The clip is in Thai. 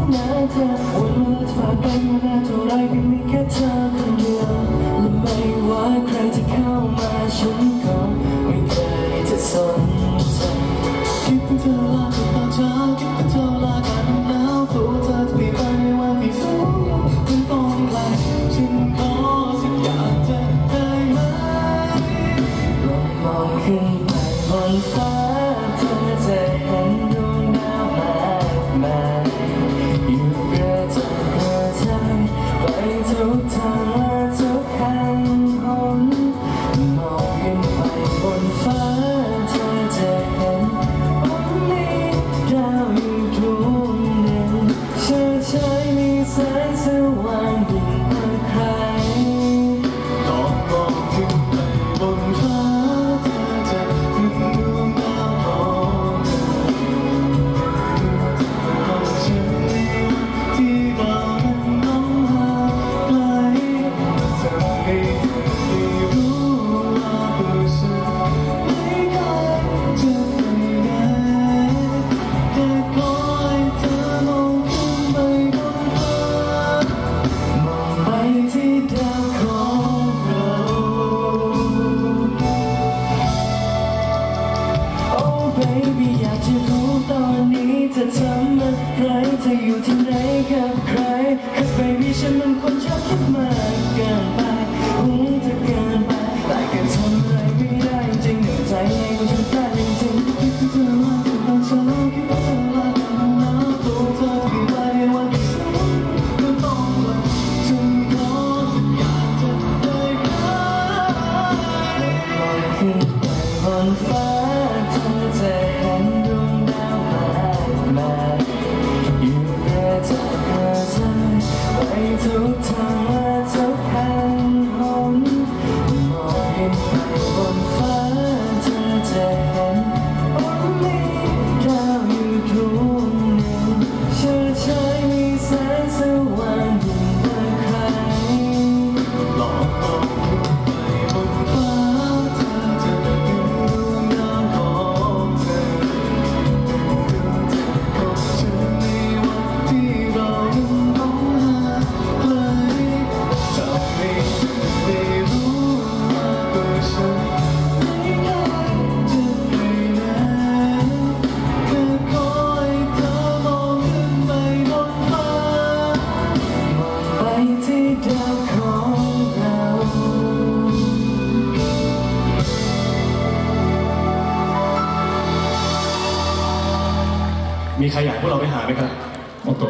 นะเธอวันเวลาผ่านไปมานานเท่าไรก็มีแค่เธอคนเดียวและไม่ว่าใครจะเข้ามาฉันก็ไม่เคยจะสนใจคิดถึงเธอลาตอนเช้าคิดถึงเธอลาการหนาวตัวเธอจะมีไปในวันที่สูงไม่ต้องไกลฉันขอสักอย่างเธอได้ไหมลองมองขึ้นไปบนฟ้าเธอจะเห็นดวงดาวมากมายอยู่กระจายกระจายไปทุกทางและทุกแห่งหนมองขึ้นไปบนฟ้าเธอจะเห็นว่ามีดาวอยู่ดวงหนึ่งเชิดฉายมีแสงสว่างยิ่งกว่าใครลองมองขึ้นไปบนฟ้าเธอจะเห็นดวงดาวของเธอของฉันที่เรานั้นน้องหาไกลจะให้เธอได้รู้ว่าตัวฉันไม่เคยจะไปไหนแค่ขอให้เธอมองขึ้นไปบนฟ้ามองไปที่ดาวของเรา Oh baby อยากจะรู้ตอนนี้เธอทำอะไรเธออยู่ที่ไหนกับใคร Cause baby ฉันมันคนชอบคิดมากเกินไปเธอเกินไปแต่ก็ทำอะไรไม่ได้จริงเหนื่อยใจไงก็ฉันได้จริงๆคิดถึงเธอมากตอนเช้าคิดถึงเธอมากตอนหนาวตัวเธอที่ไปในวันที่สูงก็ต้องไกลฉันขอสักอย่างเธอได้ไหมลอยขึ้นไปบนฟ้าเธอจะเห็นดวงดาวมากมายอยู่กระจายกระจายไปทุกทางและทุกแห่งหนมองขึ้นไปบนฟ้าเธอจะเห็นว่ามีดาวอยู่ดวงหนึ่งเชิดฉายมีแสงสว่างยิ่งกว่าใครลองมองขึ้นไปบนฟ้าเธอจะเห็นดวงดาวของเธอของฉันในวันที่เรายังต้องหาไกลทำให้เธอได้รู้ว่าตัวฉันไม่เคยจะไปไหนแค่ขอให้เธอมองขึ้นไปบนฟ้ามองไปที่ดาวของเรามีใครอยากพวกเราไปหาไหมครับ